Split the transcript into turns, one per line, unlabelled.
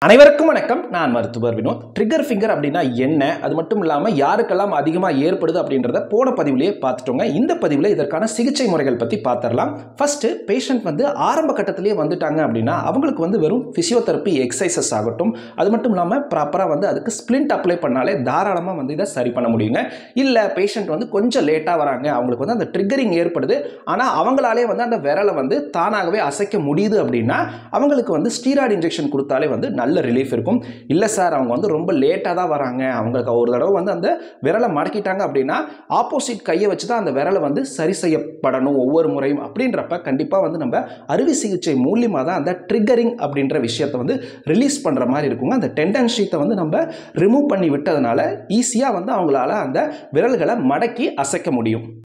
அனைவருக்கும் வணக்கம். நான் மருத்துவர் வினோத். ட்ரிகர் ஃபிங்கர் அப்படின்னா என்ன, அது மட்டும் இல்லாமல் யாருக்கெல்லாம் அதிகமாக ஏற்படுது அப்படின்றத போன பதிவிலேயே பார்த்துட்டோங்க. இந்த பதிவில் இதற்கான சிகிச்சை முறைகள் பற்றி பார்த்துடலாம். ஃபர்ஸ்ட், பேஷண்ட் வந்து ஆரம்ப கட்டத்திலேயே வந்துட்டாங்க அப்படின்னா அவங்களுக்கு வந்து வெறும் ஃபிசியோதெரப்பி எக்ஸசைசஸ் ஆகட்டும், அது மட்டும் இல்லாமல் ப்ராப்பராக வந்து அதுக்கு ஸ்ப்ளிண்ட் அப்ளை பண்ணாலே தாராளமாக வந்து இதை சரி பண்ண முடியுங்க. இல்லை பேஷண்ட் வந்து கொஞ்சம் லேட்டாக வராங்க, அவங்களுக்கு வந்து அந்த ட்ரிகரிங் ஏற்படுது, ஆனால் அவங்களாலே வந்து அந்த விரலை வந்து தானாகவே அசைக்க முடியுது அப்படின்னா அவங்களுக்கு வந்து ஸ்டீராய்டு இன்ஜெக்ஷன் கொடுத்தாலே வந்து நல்ல ரிலீஃப் இருக்கும். இல்லை சார், அவங்க வந்து ரொம்ப லேட்டாக தான் வராங்க, அவங்களுக்கு ஒரு தடவை வந்து அந்த விரலை மடக்கிட்டாங்க அப்படின்னா ஆப்போசிட் கையை வச்சு தான் அந்த விரலை வந்து சரி செய்யப்படணும் ஒவ்வொரு முறையும் அப்படின்றப்ப கண்டிப்பாக வந்து நம்ம அறுவை சிகிச்சை மூலியமாக தான் அந்த ட்ரிகரிங் அப்படின்ற விஷயத்தை வந்து ரிலீஸ் பண்ணுற மாதிரி இருக்குங்க. அந்த டெண்டன் ஷீட்டை வந்து நம்ம ரிமூவ் பண்ணி விட்டதுனால ஈஸியாக வந்து அவங்களால அந்த விரல்களை மடக்கி அசைக்க முடியும்.